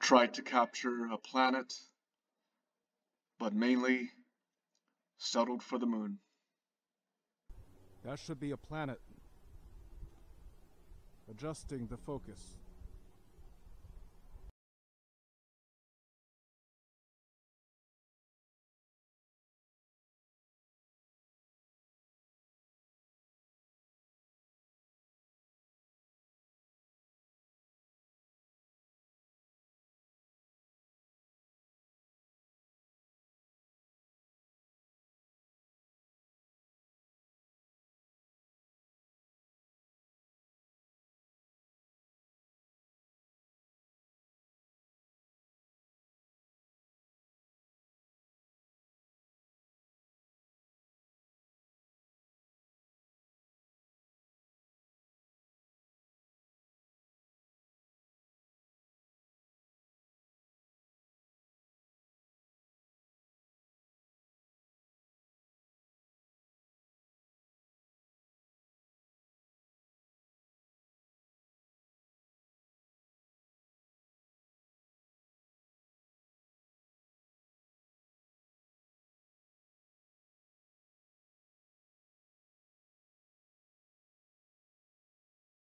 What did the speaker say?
tried to capture a planet, but mainly settled for the moon. That should be a planet. Adjusting the focus.